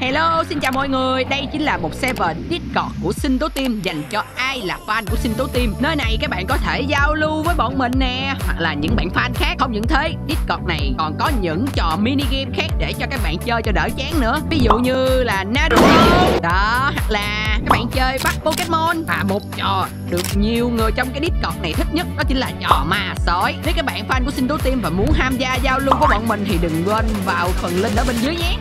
Hello, xin chào mọi người. Đây chính là một server Discord của Sinh Tố Team dành cho ai là fan của Sinh Tố Team. Nơi này các bạn có thể giao lưu với bọn mình nè, hoặc là những bạn fan khác. Không những thế, Discord này còn có những trò mini game khác để cho các bạn chơi cho đỡ chán nữa. Ví dụ như là Naruto đó, hoặc là các bạn chơi bắt Pokemon. Và một trò được nhiều người trong cái Discord này thích nhất đó chính là trò ma sói. Nếu các bạn fan của Sinh Tố Team và muốn tham gia giao lưu với bọn mình thì đừng quên vào phần link ở bên dưới nhé.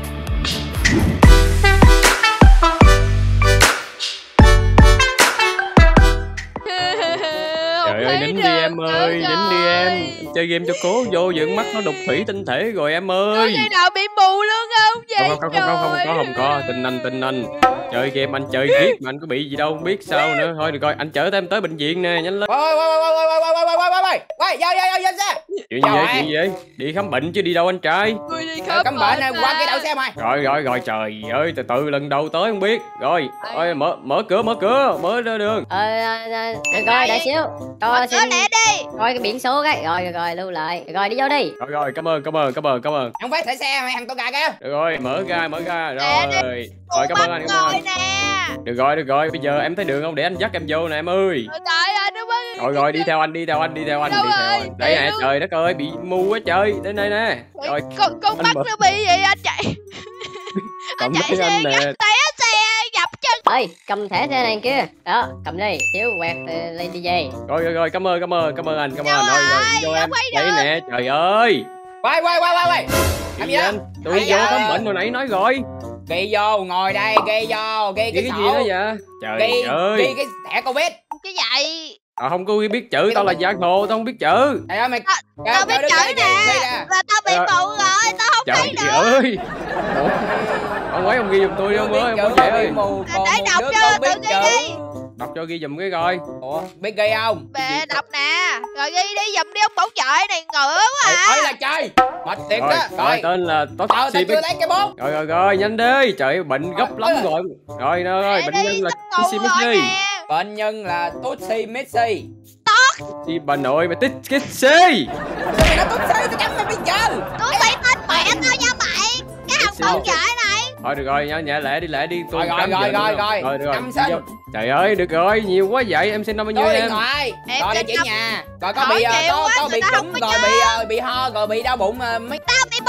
Trời ơi, nín đi em ơi, nín đi em chơi game cho cố vô dựng mắt nó đục thủy tinh thể rồi em ơi. Có khi nào bị mù luôn không vậy? Không có, tin anh. Chơi game anh chơi riết mà anh có bị gì đâu, không biết sao nữa. Thôi được rồi, anh chở em tới bệnh viện nè, nhanh lên. Quay, vô xe. Chuyện gì vậy? Đi khám bệnh chứ đi đâu anh trai? Đi khám bệnh này qua cái đậu xe mày. Rồi trời ơi, từ từ lần đầu tới không biết. Rồi, mở cửa, mở ra đường. Rồi đợi xíu. Cho xin lẹ đi. Coi cái biển số cái. Rồi lưu lại. Rồi đi vô đi. Rồi, cảm ơn. Không phải thử xe mày, thằng tôi gà kia. Được rồi, mở ra. Rồi, cảm ơn anh. Nè. Được rồi, bây giờ em thấy đường không để anh dắt em vô nè em ơi. Trời ơi, nó mới. Rồi, đi theo anh. Đây nè, trời đất ơi, bị mù quá trời. Đến đây nè. Rồi. Con bắt nó bị gì anh chạy? Anh chạy xe té xe dập chân. Ơi, cầm thẻ xe này kia. Đó, cầm đi, xíu quẹt lên đi về. Rồi, cảm ơn anh. Rồi, vô em. Đây nè, trời ơi. Quay. Làm gì anh? Tôi vô khám bệnh hồi nãy nói rồi. Ghi vô, ngồi đây, ghi vô, ghi cái gì sổ. đó vậy? Trời ơi. Ghi cái thẻ Covid. Cái vậy? Không có biết chữ, tao là giang hồ, tao không biết chữ. Trời ơi mày. Tao biết chữ nè. Là tao bị mù rồi, tao không thấy được. Trời ơi. Ông ấy không ghi giùm tôi đâu ơi, ông có ơi. Để đọc cho tự ghi đi. Đọc cho ghi giùm cái coi. Ủa, biết ghi không? Bè đọc nè. Rồi ghi đi giùm đi ông bảo trợ này ngựa quá à. Ơi là trời. Mệt thiệt đó. Rồi tên là tao chưa lấy cái bút. Rồi nhanh đi. Trời ơi, bệnh gấp lắm rồi. Rồi bệnh nhân là Tutsi Messi. Bệnh nhân là Tutsi Messi. Chị bà nội mày tích cái C. Mày nói Tutsi tao chấm mày bây giờ. Tutsi tên mẹ tao nha mày. Cái thằng bảo trợ này. Thôi được rồi, nhẹ lẹ đi tôi. Rồi. Năm sinh. Trời ơi, được rồi, nhiều quá vậy, em xin năm bao nhiêu em? Rồi địa chỉ nhà. Rồi có bị trúng rồi bị ho rồi bị đau bụng mấy. Tao bị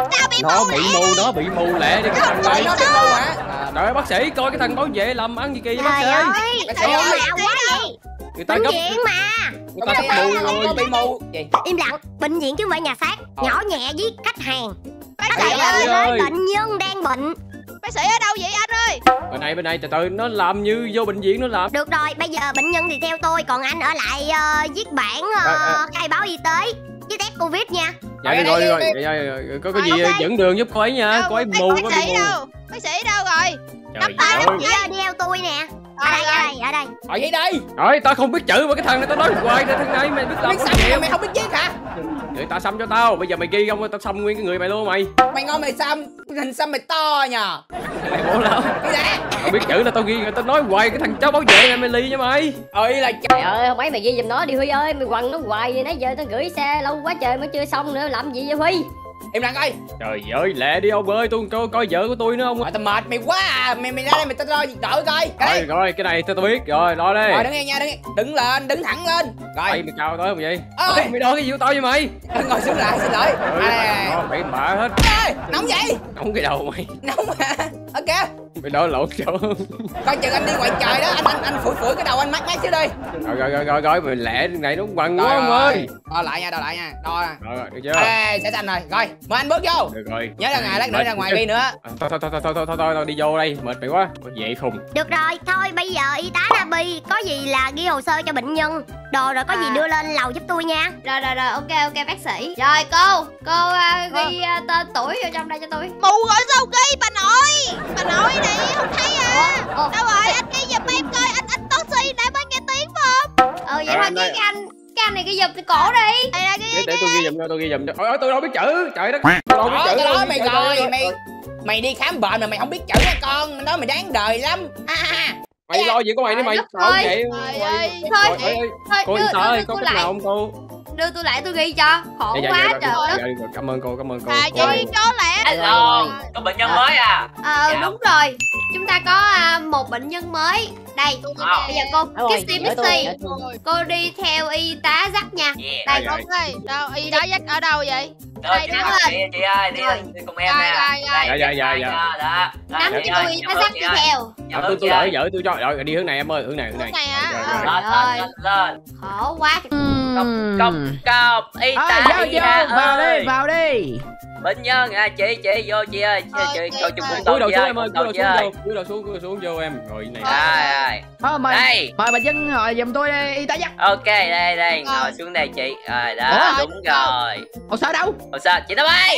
mù. Nó bị mù lẹ đi cái thằng này. Nó bị mù hả? Trời ơi bác sĩ, coi cái thằng bảo vệ làm ăn gì kỳ vậy bác sĩ? Bác sĩ ơi. Người ta gấp mà. Người ta gấp mù rồi. Có bị mù. Gì? Im lặng, bệnh viện chứ không phải nhà xác. Nhỏ nhẹ với khách hàng. Bác sĩ ơi, bệnh nhân đang bệnh. Bác sĩ ở đâu vậy anh ơi? Bên này từ từ, nó làm như vô bệnh viện nó làm. Được rồi, bây giờ bệnh nhân thì theo tôi, còn anh ở lại viết bản khai báo y tế với test Covid nha. Dạ đi rồi. Có cái gì dẫn đường giúp cô ấy nha, cô ấy mù. Bác sĩ đâu rồi? Trời ơi. Đi theo tôi nè. Ở đây. Rồi vậy đi. Rồi tao không biết chữ mà cái thằng này tao nói hoài ra thằng này mày biết làm không chịu. Mày không biết viết hả? Người ta xăm cho tao, bây giờ mày ghi không tao xăm nguyên cái người mày luôn mày. Mày ngon mày xăm, hình xăm mày to nhờ. Mày bố lắm. Tao biết chữ là tao ghi, người ta nói hoài cái thằng cháu bảo vệ này mày ly nha mày. Ơi là trời ơi, không mấy mày ghi giùm nó đi Huy ơi, mày quằn nó hoài vậy nãy giờ tao gửi xe lâu quá trời mới chưa xong nữa, làm gì vậy Huy? Im lặng coi. Trời ơi, lẹ đi ông ơi, tôi coi vợ của tôi nữa ông. Tao mệt mày quá à. Mày ra đây mày tao lo đợi coi. Rồi, cái này tao biết rồi, lo đi. Rồi đứng yên nha, đứng lên, đứng thẳng lên. Rồi. Mày cao tới không vậy? Mày đo cái gì của tao vậy mày? Ngồi xuống lại, xin lỗi. Mày bạ hết. Nóng vậy? Nóng cái đầu mày. Nóng mà. Ok. Mày đo lộn chỗ. Coi chừng anh đi ngoài trời đó, anh phủi cái đầu anh mát xíu đi. Rồi, mày lẹ này nó quằn quá ông ơi. Đo lại nha. Đo. Rồi, được chưa? Sẽ xanh rồi. Rồi, mời anh bước vô. Được rồi. Nhớ là ngày lát nữa ra ngoài đi nữa. Thôi đi vô đây, mệt mày quá. Vậy khùng. Được rồi, thôi bây giờ y tá Nabi có gì là ghi hồ sơ cho bệnh nhân. Đồ rồi có gì đưa lên lầu giúp tôi nha. Rồi, ok bác sĩ. Rồi cô ghi tên tuổi vô trong đây cho tôi. Mù rồi sao ghi bà nội này không thấy à. Đâu rồi anh ghi giùm em coi, anh Toshi nãy mới nghe tiếng phải không? Vậy thôi ghi cái anh này ghi giùm cái cổ đi. Để tôi ghi giùm cho. Tôi đâu biết chữ. Trời đất. Tôi đâu biết chữ. Tao nói mày rồi, mày đi khám bệnh mà mày không biết chữ hả con? Mày nói mày đáng đời lắm. Mày lo gì của mày đi mày. Thôi. Vậy. Thôi. Cô Inter ơi, có cách nào không cô? đưa tôi lại tôi ghi cho. Khổ quá trời đất. Cảm ơn cô. Ghi cho lẹ. Hello, có bệnh nhân mới à? Đúng rồi. Chúng ta có một bệnh nhân mới. Đây, bây giờ cô Kissy, cô đi theo y tá Dắt nha. Đây, đâu y tá Dắt ở đâu vậy? Đây đúng rồi. Chị ơi, đi cùng em nè. Dạ. Nắm cho tôi y tá Dắt đi theo. Tôi đợi vợ tôi cho. Rồi đi hướng này em ơi, hướng này. Lên. Khổ quá. Cọc y tá Vào đi. bệnh nhân chị vô chị ơi, chị cho chung cúi đầu xuống em ơi, cúi đầu xuống vô em. Rồi này. Mời bệnh nhân ngồi giùm tôi đi, y tá Dắt. Ok, đây ngồi xuống đây chị. Rồi đó, đúng rồi. Hồ sơ đâu? Hồ sơ chị đâu ơi?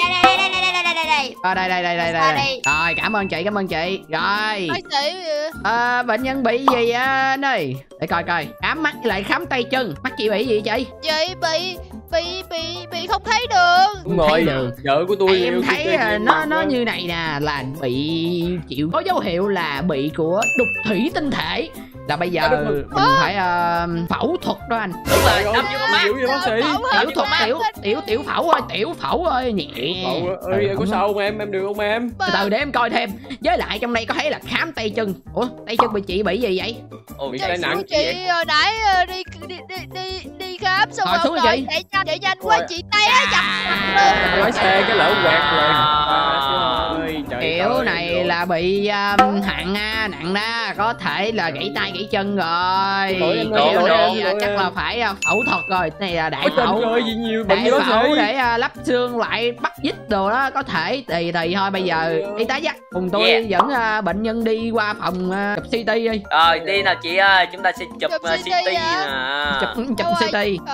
Đây. Rồi, cảm ơn chị. Rồi. Bệnh nhân bị gì vậy anh ơi? Để coi. Khám mắt lại khám tay chân. Mắt chị bị gì chị? Chị bị không thấy đường. Đúng rồi, vợ của tôi em thấy nó như này nè, là bị có dấu hiệu là bị của đục thủy tinh thể. Là bây giờ mình phải phẫu thuật đó anh. Đúng rồi, đâm vô con mắt. Bác sĩ. Tiểu phẫu ơi, nhẹ. Có sao không em được không em? Từ từ để em coi thêm. Với lại trong đây có thấy là khám tay chân. Ủa, tay chân chị bị gì vậy? Bị tai nạn chị hồi nãy đi khám xong rồi chạy nhanh quá chị tay nó chặt luôn. lái xe cái lỡ quẹt rồi. Kiểu này là bị nặng đó, có thể là gãy tay gãy chân rồi. Kiểu này chắc là phải phẫu thuật rồi. Này là đại phẫu để lắp xương lại, bắt vít đồ đó, có thể tùy thôi. Bây giờ y tá Dắt cùng tôi dẫn bệnh nhân đi qua phòng chụp CT đi. Rồi đi nào chị ơi, chúng ta sẽ chụp CT nè. Chụp CT.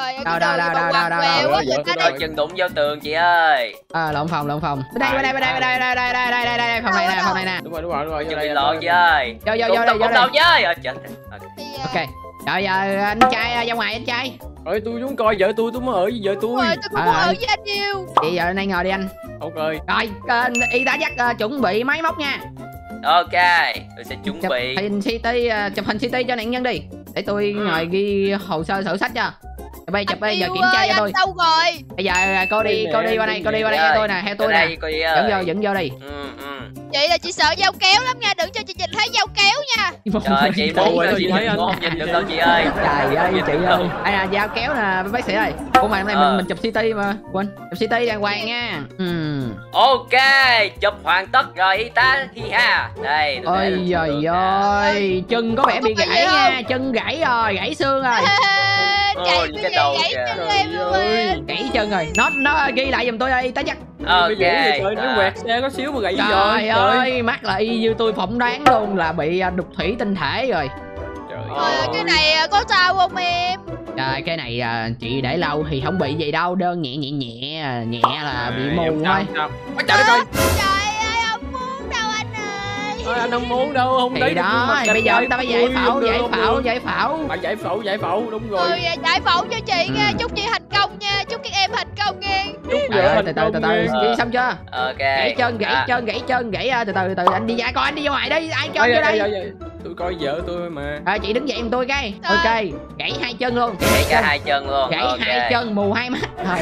Đâu chân đụng vào tường chị ơi. Lộn phòng. Bên đây phòng này nè. Đúng rồi. Chuẩn bị lộ chị ơi. Vô đâu chơi. Ok. Rồi giờ anh trai ra ngoài anh trai. Ơi tôi muốn coi vợ tôi muốn ở với vợ tôi. Tôi cũng muốn ở với anh yêu. Vậy giờ đây ngồi đi anh. Ok. Rồi y tá Dắt chuẩn bị máy móc nha. Ok, tôi sẽ chuẩn bị chụp hình CT cho nạn nhân đi. Để tôi ngồi ghi hồ sơ sổ sách cho. Bây giờ kiểm tra cho tôi. Đâu rồi? Bây giờ cô đi qua đây cho tôi nè, theo tôi nè. Dẫn vô đi. Chị là chị sợ dao kéo lắm nha, đừng cho chị nhìn thấy dao kéo nha. Trời chị muốn rồi, chị thấy anh không nhìn được đâu chị ơi. Trời ơi chị ơi. Đây là dao kéo nè bác sĩ ơi. Ủa mà hôm nay mình chụp CT mà. Quên, chụp CT đàng hoàng nha. Ok, chụp hoàn tất rồi y tá Hi ha. Đây. Ôi giời ơi, chân có vẻ bị gãy nha, chân gãy rồi, gãy xương rồi. Cái đầu gãy chân rồi. Nó ghi lại giùm tôi y tá Dắt. Ok. Nó quẹt xe có xíu mà gãy rồi. Trời ơi, mắt là y như tôi phỏng đoán luôn là bị đục thủy tinh thể rồi. Cái này có sao không em? Trời, cái này chị để lâu thì không bị gì đâu, đơn nhẹ là bị mù thôi. Trời đất ơi. Trời ơi, không muốn đâu anh ơi. Anh không muốn đâu, không thì đó, bây giờ chúng ta phải giải phẫu. Bạn giải phẫu đúng rồi. Giải phẫu cho chị nha, chúc chị thành công nha, chúc các em thành công nha. Từ từ ghi xong chưa? Ok. Gãy chân từ từ anh đi ra coi, anh đi ra ngoài đi, ai cho vô đây. Tôi coi vợ tôi mà. Chị đứng dậy giùm tôi cái. Ok, gãy hai chân luôn. Gãy cả hai chân luôn. Gãy hai chân, mù hai mắt.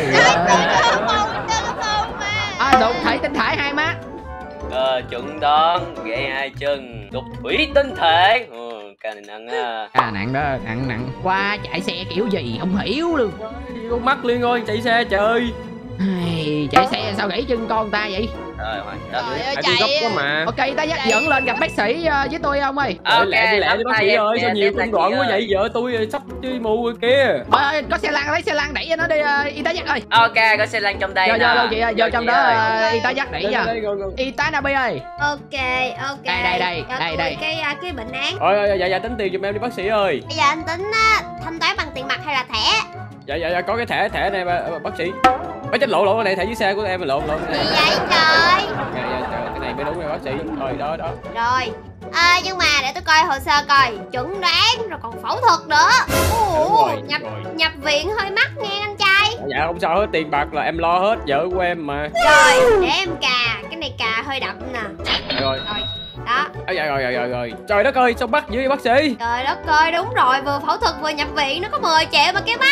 Đục thủy tinh thể hai mắt. Chuẩn đoán, gãy hai chân, đục thủy tinh thể. Ca này nặng à. Nặng đó, nặng. Qua chạy xe kiểu gì không hiểu luôn. Con mắt liên ơi, chạy xe trời. Chạy xe sao gãy chân con ta vậy? Chạy gấp quá mà. Ok, ta dắt dẫn lên gặp bác sĩ với tôi không ơi. Lẹ đi bác sĩ ơi, sao nhiều công đoạn quá vậy, vợ tôi sắp mù rồi kia. Có xe lan, lấy xe lan đẩy cho nó đi y tá Dắt ơi. Ok, có xe lan trong đây nè. Vô chị ơi, vô trong đó y tá Dắt đẩy nha. Y tá Nabi ơi. Ok. Đây. Cái bệnh án. Dạ tính tiền giùm em đi bác sĩ ơi. Bây giờ anh tính thanh toán bằng tiền mặt hay là thẻ? Dạ có cái thẻ này bác sĩ. Chết lộ này, thẻ dưới xe của em lộn. Gì vậy trời? Cái này mới đúng rồi bác sĩ. Rồi đó. Rồi. Nhưng mà để tôi coi hồ sơ coi, chuẩn đoán rồi còn phẫu thuật nữa. Nhập viện hơi mắc nghe anh trai. Dạ không sao hết, tiền bạc là em lo hết, vợ của em mà. Rồi, để em cà, cái này cà hơi đậm nè. Rồi. Đó. Rồi. Trời đất ơi, sao bắt dữ vậy bác sĩ? Trời đất ơi, đúng rồi, vừa phẫu thuật vừa nhập viện, nó có 10 triệu mà cái mắt.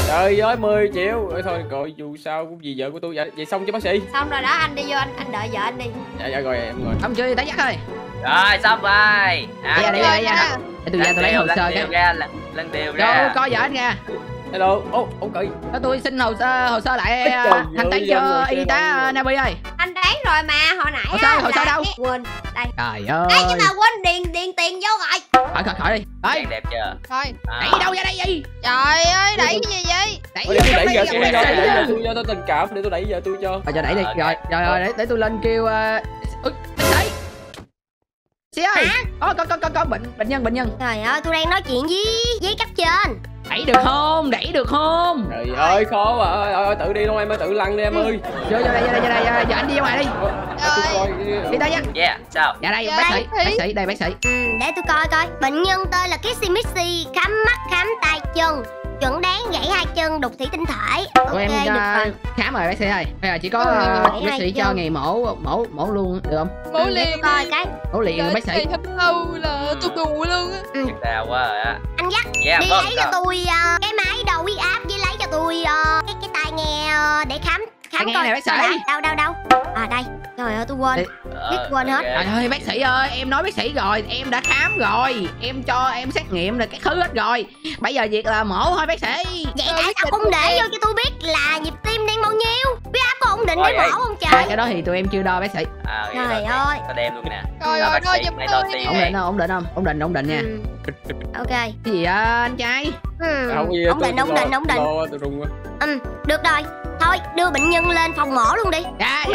Trời ơi 10 triệu. Thôi gọi dù sao cũng vì vợ của tôi. Vậy xong chưa bác sĩ? Xong rồi đó, anh đi vô anh đợi vợ anh đi. Dạ rồi em rồi. Không chưa y tá dắt ơi. Rồi xong rồi. Đây để tôi lấy hồ sơ cái. Lần điều ra. Coi vợ anh nha. Hello. Cười. Tôi xin hồ sơ lại thanh toán cho y tá Nabi ơi. Anh đáng rồi mà, hồi nãy hồ sơ đâu? Quên. Đây. Trời ơi. Ê, nhưng mà quên điền tiền vô rồi. Khỏi đi. Đấy. Đẹp chưa? Thôi. Đẩy đâu ra đây gì? Trời ơi, đẩy cái gì vậy? Đẩy vợ tôi cho tôi tình cảm để tôi đẩy vợ tôi cho. Cho đẩy đi. Rồi để tôi lên kêu bác sĩ. Sĩ ơi. Có bệnh nhân. Trời ơi, tôi đang nói chuyện với cấp trên. Đẩy được không? Trời ơi khó mà. Tự đi luôn em ơi, tự lăn đi em ơi. Vô đây, giờ anh đi ra ngoài đi. Đi ta nhá. Yeah, sao? Dạ đây bác sĩ. Để tôi coi. Bệnh nhân tên là Kissy Missy, khám mắt, khám tay chân, chuẩn đoán gãy 2 chân, đục thủy tinh thể. Tụi em khám rồi bác sĩ ơi. Bây giờ chỉ có bác sĩ cho ngày mổ luôn được không? Mổ liền. Coi cái. Mổ liền bác sĩ. Lâu là tôi đù luôn á. Chắc đau quá rồi á. Anh dắt đi lấy cho tôi cái máy đo huyết áp với lấy cho tôi cái tai nghe để khám nghe coi. này bác sĩ. Đâu. À đây. Trời ơi tôi quên. Quên hết. Trời ơi bác sĩ ơi, em nói bác sĩ rồi, em đã khám rồi, em cho em xét nghiệm rồi cái thứ hết rồi. Bây giờ việc là mổ thôi bác sĩ. Vậy tại sao không để vô cho tôi biết là nhịp tim đang bao nhiêu? Huyết áp có ổn định để mổ không trời? Cái đó thì tụi em chưa đo bác sĩ. Trời ơi. Tao đem luôn nè. Rồi đo giùm tôi. Ổn định nha. Ok. Cái gì anh trai? Không gì. Ổn định. Tôi rung quá. Được rồi. Thôi đưa bệnh nhân lên phòng mổ luôn đi. Dạ.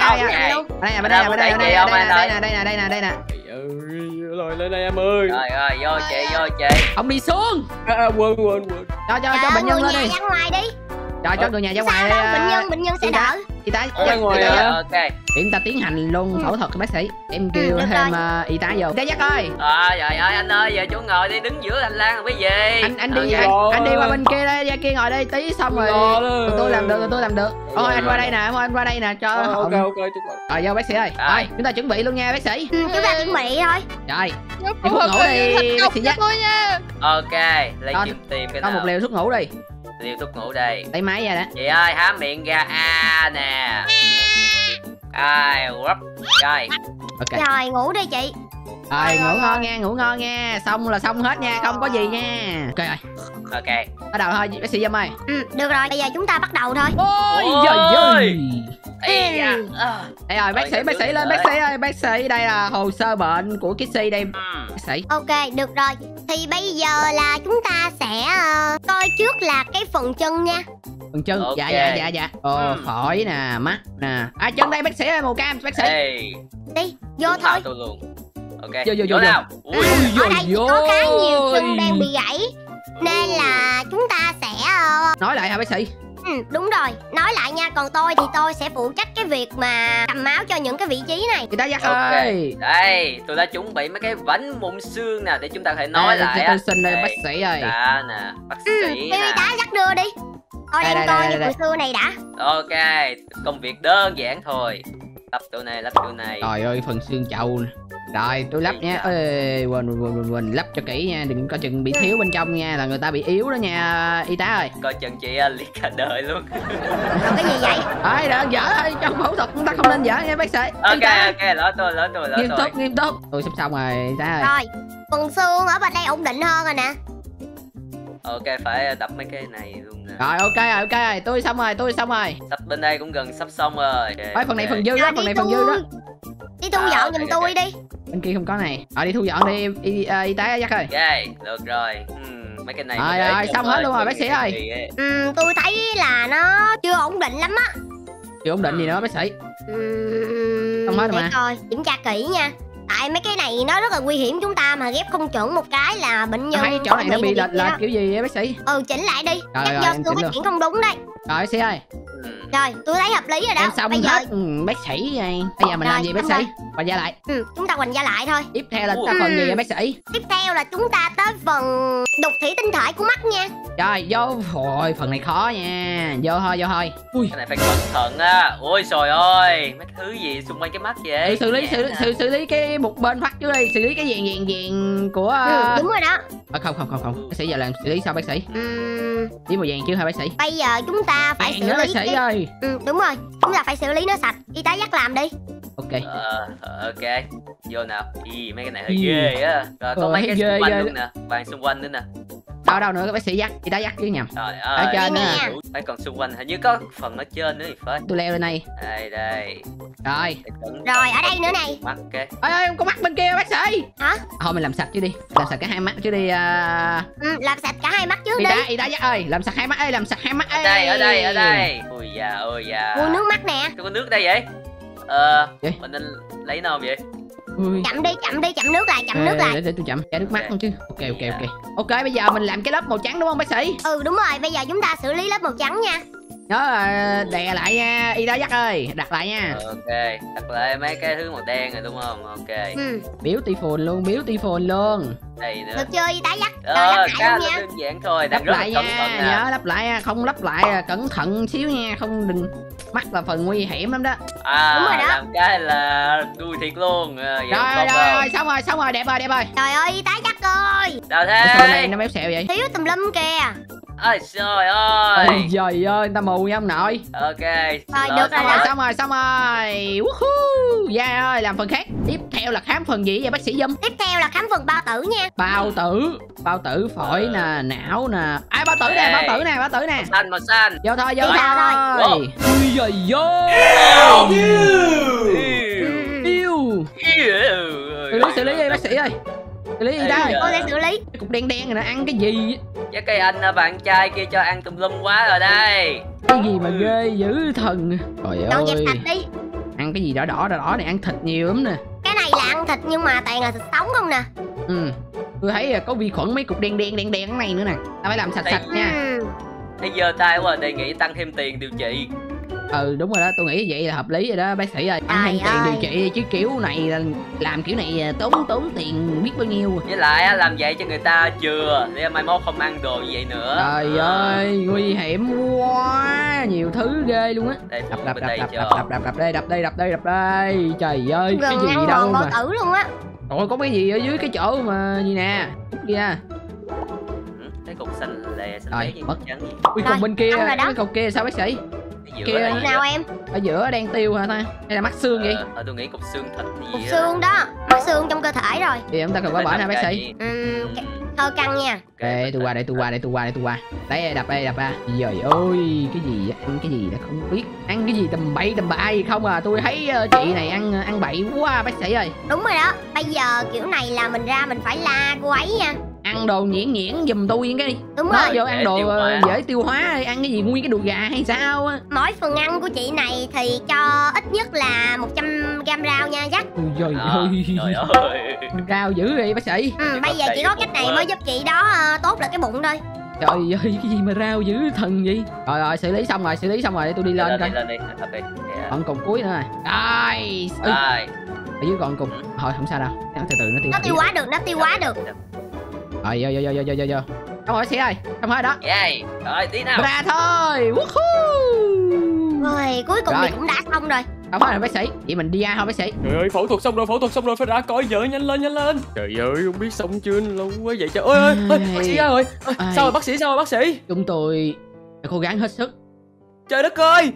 Đây nè. Rồi lên đây em ơi. Rồi vô chị. Ông đi xuống. Quên. Cho bệnh nhân lên đi. Ra ngoài đi. Cho người nhà ra ngoài. Bệnh nhân sẽ đỡ. Y tá ra ngoài ok. Chúng ta tiến hành luôn phẫu thuật bác sĩ. Em kêu thêm y tá vô. Y tá dắt ơi. Trời ơi anh ơi, giờ chú ngồi đi, đứng giữa hành lang làm cái gì? Anh đi qua bên kia đây, ra kia ngồi đây tí xong rồi. Tôi làm được. Thôi anh qua đây nè, cho. Ok. Rồi vô bác sĩ ơi. Rồi chúng ta chuẩn bị luôn nha bác sĩ. Chúng ta chuẩn bị thôi. Rồi. Đi thuốc ngủ đi bác sĩ dắt. Ok, lấy tìm cái nào. Một liều thuốc ngủ đi. Liều thuốc ngủ đây. Lấy máy ra đó. Chị ơi, há miệng ra nè. Rồi. Ok. Rồi ngủ đi chị. Rồi ngủ ngon nha. Xong là xong hết nha, không có gì nha. Ok rồi. Ok. Bắt đầu thôi bác sĩ Dâm ơi. Được rồi, bây giờ chúng ta bắt đầu thôi. Ôi giời. Đây rồi bác sĩ lên bác sĩ ơi. Bác sĩ đây là hồ sơ bệnh của Kissy đây bác sĩ. Ok được rồi. Thì bây giờ là chúng ta sẽ coi trước là cái phần chân nha. Phần chân. Dạ. Phổi nè, mắt nè. Chân đây bác sĩ ơi, màu cam bác sĩ. Đi vô thôi. Tôi luôn. Ok. Vô nào. Ở đây có khá nhiều chân đang bị gãy nên là chúng ta sẽ nói lại hả bác sĩ? Đúng rồi, nói lại nha. Còn tôi thì tôi sẽ phụ trách cái việc mà cầm máu cho những cái vị trí này. Người ta dắt ơi. Đây, tôi đã chuẩn bị mấy cái vánh mụn xương nè để chúng ta có thể nói lại. Tôi xin đây bác sĩ ơi. Đã nè, bác sĩ nè. Đã dắt đưa đi. Tôi đang coi những hồi xưa này đã. Ok, công việc đơn giản thôi. Lắp chỗ này. Trời ơi, phần xương chậu. Rồi tôi lắp nha. Ê, quên lắp cho kỹ nha, đừng có chừng bị thiếu bên trong nha, là người ta bị yếu đó nha y tá ơi. Coi chừng chị liệt cả đời luôn. Cái gì vậy? Đừng dở thôi, trong phẫu thuật chúng ta không nên dở nha bác sĩ. Ok, lỡ tôi. Nghiêm túc. Tôi sắp xong rồi y tá ơi. Rồi, phần xương ở bên đây ổn định hơn rồi nè. Ok, phải đập mấy cái này luôn nè. Rồi ok rồi, tôi xong rồi. Sắp bên đây cũng gần sắp xong rồi. Phần này phần dư đó, Đi thu dọn giùm tôi đi. Bên kia không có này. Đi thu dọn đi y tá dắt ơi. Ok, được rồi. Mấy cái này rồi xong hết luôn rồi bác sĩ ơi. Tôi thấy là nó chưa ổn định lắm á. Chưa ổn định gì nữa bác sĩ? Không hết rồi mà. Coi, kiểm tra kỹ nha. Tại mấy cái này nó rất là nguy hiểm, chúng ta mà ghép không chuẩn một cái là bệnh nhân. Thấy chỗ này nó bị lệch kiểu gì vậy bác sĩ? Chỉnh lại đi. Rồi, do xương phát triển không đúng đây. Rồi bác sĩ ơi. Rồi, tôi thấy hợp lý rồi đó. Em xong hết bác sĩ này. Bây giờ mình làm gì bác sĩ? Hoành gia lại. Chúng ta hoành gia lại thôi. Tiếp theo là phần gì vậy bác sĩ? Tiếp theo là chúng ta tới phần đục thủy tinh thể của mắt nha. Rồi, vô. Rồi, phần này khó nha. Vô thôi. Cái này phải cẩn thận á. Ôi trời ơi, mấy thứ gì xung quanh cái mắt vậy? Xử lý cái một bên mắt trước đi, xử lý cái vàng của đúng rồi đó. Không. Bác sĩ giờ làm xử lý sao bác sĩ? Với màu vàng chứ hả bác sĩ? Bây giờ chúng ta phải xử lý. Bác sĩ ơi. Đúng rồi, chúng ta phải xử lý nó sạch. Y tá dắt làm đi. Ok. Ok. Vô nào. Mấy cái này hơi ghê á. Rồi có mấy cái xung quanh luôn nè. Bàn xung quanh nữa nè. Đâu nữa các bác sĩ dắt, y tá dắt chứ nhầm. Trời ở ơi. trên nữa. Phải còn xung quanh hình như có phần ở trên nữa thì phải. Tôi leo lên đây. Đây. Rồi. Rồi ở đây nữa này. Mắt kìa. Ơi con mắt bên kia bác sĩ. Hả? Thôi mình làm sạch chứ đi. Làm sạch cả hai mắt chứ đi. Làm sạch cả hai mắt trước đi. Y tá dắt ơi, làm sạch hai mắt ơi, làm sạch hai mắt ơi. Ở đây. Ôi da. Ui nước mắt nè. Có nước đây vậy? Mình nên lấy nào vậy? Chậm đi, chậm nước lại. Để tôi chậm, chả nước mắt không chứ. Ok, bây giờ mình làm cái lớp màu trắng đúng không bác sĩ? Đúng rồi, bây giờ chúng ta xử lý lớp màu trắng nha. Nhớ đè lại nha, y tá dắt ơi, đặt lại nha. Ok, đặt lại mấy cái thứ màu đen rồi đúng không? Ok. Biếu ti phồn luôn. Đây nữa. Được chưa y tá dắt? Rồi lắp lại luôn nha. Đơn giản thôi, lắp lại nha, nhớ lắp lại, không lắp lại cẩn thận xíu nha, không đừng mắt là phần nguy hiểm lắm đó. Đúng rồi đó. Làm cái là đuôi thiệt luôn. Rồi, xong rồi, đẹp rồi. Trời ơi y tá dắt ơi. Đâu thế? Cái này nó méo xẹo vậy? Thiếu tùm lum kìa. Ôi trời ơi. Ôi giời ơi, người ta mù nha ông nội. Ok. Rồi được rồi đó. Xong rồi. Woohoo. Yeah ơi, làm phần khác. Tiếp theo là khám phần gì vậy bác sĩ Dâm? Tiếp theo là khám phần bao tử nha. Bao tử phổi nè, não nè. Bao tử nè. Màu xanh. Vô thôi. Ui giời ơi. Xử lý đi bác sĩ ơi. Xử lý gì đây? Tôi sẽ xử lý. Cục đen này nó ăn cái gì? Chắc cái anh bạn trai kia cho ăn tùm lum quá rồi đây. Cái gì mà ghê dữ thần. Trời ơi. Dọn dẹp sạch đi. Ăn cái gì đỏ này, ăn thịt nhiều lắm nè. Cái này là ăn thịt nhưng mà toàn là thịt sống không nè. Tôi thấy có vi khuẩn mấy cục đen cái này nữa nè. Ta phải làm sạch nha. Bây giờ tay quá đề nghị tăng thêm tiền điều trị. Đúng rồi đó, tôi nghĩ vậy là hợp lý rồi đó bác sĩ ơi. Ăn thêm tiền điều trị chứ kiểu này làm kiểu này tốn tiền biết bao nhiêu. Với lại làm vậy cho người ta chừa để mai mốt không ăn đồ như vậy nữa. Trời ơi, nguy hiểm quá, nhiều thứ ghê luôn á. Đập đây. Trời ơi, cái gì đâu mà tử luôn á. Ôi có cái gì ở dưới cái chỗ mà gì nè. Kìa. Cái cục xanh lè gì mất. trắng gì. Ui còn bên kia, cái cục kia sao bác sĩ? Kia nào em? Ở giữa đang tiêu hả ta? Hay là mắt xương vậy? Tôi nghĩ cục xương thịt gì. Cục xương đó, mắt xương trong cơ thể rồi. Thì chúng ta cần phải bỏ nè bác sĩ. Thôi căng nha. Ok, tôi qua. Đấy, đập ra. Trời ơi, cái gì ăn cái gì đã không biết. Ăn cái gì tầm bậy tầm bạ gì không à. Tôi thấy chị này ăn bậy quá bác sĩ ơi. Đúng rồi đó. Bây giờ kiểu này là mình ra mình phải la cô ấy nha. Ăn đồ nhuyễn giùm tôi cái đi. Đúng rồi. Vô ăn đồ dễ tiêu hóa. Ăn cái gì nguyên cái đùi gà hay sao á. Mỗi phần ăn của chị này thì cho ít nhất là 100g rau nha Jack. Trời ơi. Rau dữ vậy bác sĩ. Bây giờ chỉ có cách này mới giúp chị đó tốt lại cái bụng thôi. Trời ơi, cái gì mà rau dữ thần vậy. Rồi xử lý xong rồi để tôi đi lên coi. Còn cục cuối nữa rồi. Ở dưới còn cục. Thôi không sao đâu. Từ từ nó tiêu hóa được. Rồi vô. Xong rồi bác sĩ ơi. Xong rồi đó. Rồi tí nào. Ra thôi. Woohoo. Rồi cuối cùng thì cũng đã xong rồi. Không phải là bác sĩ. Vậy mình đi ra thôi bác sĩ. Trời ơi, phẫu thuật xong rồi phải ra coi vợ nhanh lên. Trời ơi, không biết xong chưa lâu quá vậy trời. Ôi bác sĩ ra rồi. Sao rồi bác sĩ? Chúng tôi đã cố gắng hết sức. Trời đất ơi.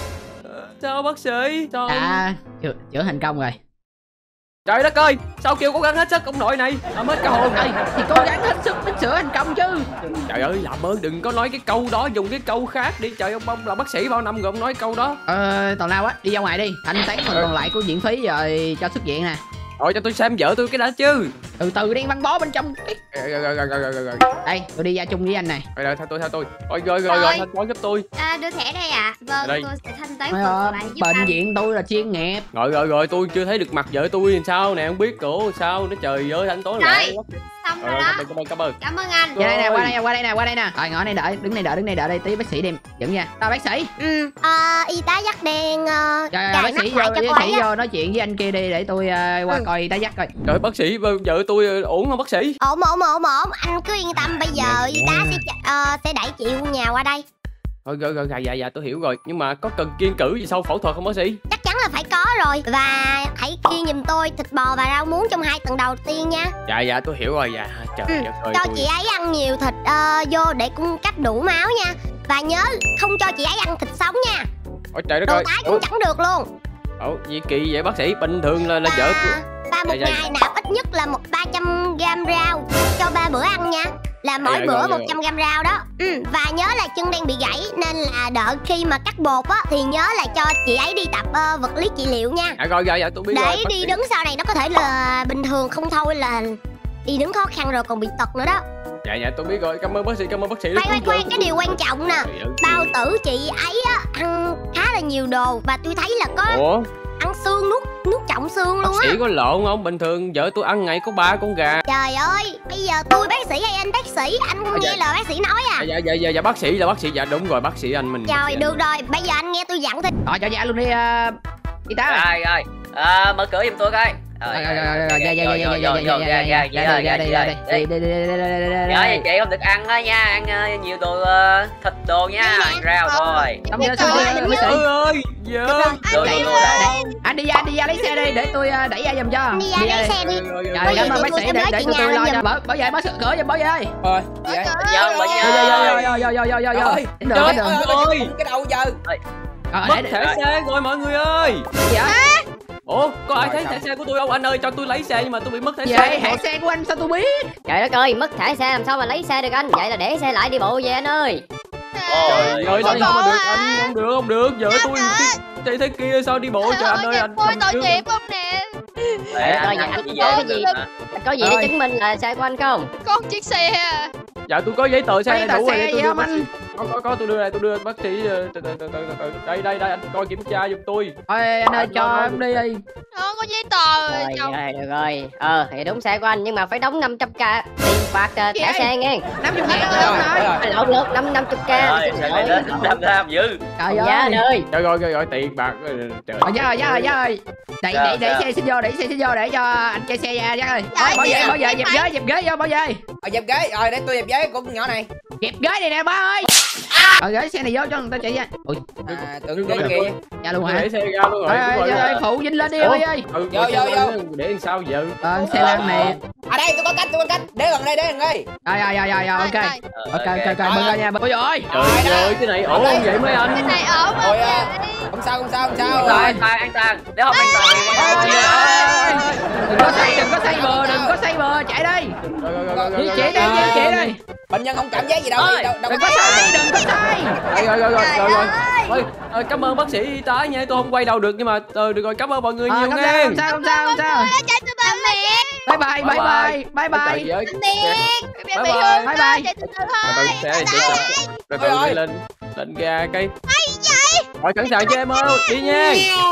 Sao bác sĩ? Sao? Chữa thành công rồi. Trời đất ơi, sao kêu cố gắng hết sức ông nội này? Hết cơ hội này. Thì cố gắng hết sức mới sửa thành công chứ. Trời ơi, làm ơn đừng có nói cái câu đó, dùng cái câu khác đi. Trời ông là bác sĩ bao năm rồi ông nói câu đó. Tào lao á, đi ra ngoài đi. Thanh toán phần còn lại của viện phí rồi cho xuất viện nè. Rồi cho tôi xem vợ tôi cái đã chứ. Từ từ đi băng bó bên trong. Rồi. Đây, tôi đi ra chung với anh này. Rồi theo tôi. Rồi thanh toán giúp tôi. Đưa thẻ đây ạ. Vâng, đây. tôi sẽ thanh toán phần còn lại giúp bệnh viện tôi là chuyên nghiệp. Rồi tôi chưa thấy được mặt vợ tôi làm sao nè, không biết cổ sao nó trời ơi thanh toán lại. Xong rồi đó. Cảm ơn anh. Đây nè, qua đây nè. Rồi ngồi này đợi, đứng này đợi đây tí bác sĩ đem dẫn nha. Tao bác sĩ. Y tá dắt đen. Rồi bác sĩ vô nói chuyện với anh kia đi để tôi qua coi y tá dắt coi. Rồi bác sĩ vợ tôi ổn không bác sĩ? Ổn. Anh cứ yên tâm, bây giờ y tá sẽ đẩy chị qua nhà qua đây. Thôi dạ tôi hiểu rồi. Nhưng mà có cần kiêng cữ gì sau phẫu thuật không bác sĩ? Chắc chắn là phải có rồi. Và hãy kiêng giùm tôi thịt bò và rau muống trong 2 tuần đầu tiên nha. Dạ tôi hiểu rồi. Dạ trời đất ơi. Cho chị ấy ăn nhiều thịt vô để cung cấp đủ máu nha. Và nhớ không cho chị ấy ăn thịt sống nha. Ôi trời đất đồ ơi. tái cũng chẳng được luôn. Gì kỳ vậy bác sĩ? Bình thường là vợ Và một ngày nạp ít nhất là 300g rau cho 3 bữa ăn nha. Là mỗi bữa 100g rau đó. Và nhớ là chân đang bị gãy nên là đợi khi mà cắt bột á thì nhớ là cho chị ấy đi tập vật lý trị liệu nha. Dạ tôi biết để rồi. Để đi đứng sau này nó có thể là bình thường không thôi là đi đứng khó khăn rồi còn bị tật nữa đó. Dạ tôi biết rồi. Cảm ơn bác sĩ Khoan cái điều quan trọng nè. Bao tử chị ấy á ăn khá là nhiều đồ và tôi thấy là có ăn xương, nuốt trọng xương luôn á. Bác sĩ có lộn không? Bình thường vợ tôi ăn ngày có 3 con gà. Trời ơi, bây giờ tôi bác sĩ hay anh bác sĩ? Anh không nghe lời bác sĩ nói à? Dạ bác sĩ là bác sĩ. Dạ đúng rồi, bác sĩ anh mình. Rồi được rồi, bây giờ anh nghe tôi dặn thôi. Rồi cho dạ luôn đi y tá. Rồi mở cửa giùm tôi coi. Dạ chị không được ăn á nha, ăn nhiều đồ thịt đồ nha, ăn rau thôi. ơi, anh đi ra lấy xe đi để tôi đẩy ra giùm cho. Đi ra lấy xe đi. Rồi cảm ơn bác sĩ để tôi lo cho. Bảo vệ mở cửa giùm bảo vệ. Rồi. Dạ bệnh Trời ơi, cái đầu giờ. Mất thẻ xe rồi mọi người ơi. Ủa, có ai thấy thẻ xe của tôi không? Anh ơi, cho tôi lấy xe nhưng mà tôi bị mất thẻ xe. Thẻ xe của anh sao tôi biết? Trời đất ơi, mất thẻ xe làm sao mà lấy xe được anh? Vậy là để xe lại đi bộ về anh ơi. Trời ơi, sao mà được anh? Không được, vợ tôi chạy thế kia sao đi bộ cho anh ơi, anh. Tôi tội nghiệp không nè. Anh có gì để chứng minh là xe của anh không? Có chiếc xe à. Dạ tôi có giấy tờ xe đầy đủ rồi, tôi đưa bác anh. Có tôi đưa bác sĩ. Đây anh coi kiểm tra giùm tôi. Thôi anh ơi cho em đi. Có giấy tờ rồi. Được rồi. Thì đúng xe của anh nhưng mà phải đóng 500k tiền phạt thẻ xe nghe. 50.000 lộn lượt 50k. Rồi làm dữ. Trời ơi. Rồi tiền bạc. Trời. Rồi. Để xe xin vô để cho anh chạy xe ra chắc ơi. Bảo vệ dẹp ghế vô bảo vệ. Dẹp ghế rồi để tôi dẹp ghế của con nhỏ này. Dẹp ghế này nè ba ơi. Gửi xe này vô cho người ta chạy ra. Tưởng ghế kia. Dạ luôn hả? Để xe ra luôn rồi. Phụ dính lên đi ơi. Vô. Để làm sao giờ? Xe lăn nè. Đây tôi có cách. Để gần đây. Rồi ok. Mừng ra nha. Ôi giời. Trời ơi, cái này ổn không vậy mấy anh? Cái này ổn không? Không sao. Rồi an toàn. Nếu không an toàn. Đừng có say bừa, chạy đi. Chị đi. Bệnh nhân không cảm giác gì đâu. Đừng có say. Rồi. Cảm ơn bác sĩ y tá nha, tôi không quay đâu được nhưng mà được rồi, cảm ơn mọi người nhiều nghe. Không sao. Chạy tôi tạm biệt. Bye bye. Tạm biệt. Bye bye. Chạy từ từ thôi. Rồi lên ga cây. Rồi sẵn sàng cho em ơi, đi nha.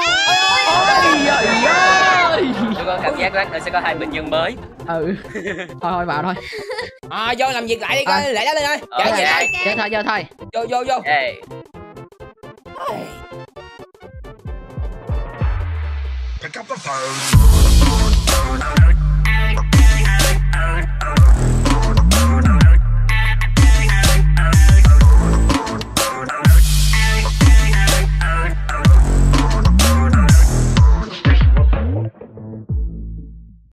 Ôi giời ơi. Tôi có cảm giác lát nữa sẽ có 2 bệnh nhân mới. Thôi vào thôi. Vô làm việc lại đi coi, lại đó lên ơi. Chơi thôi. Vô. Pick up the phone.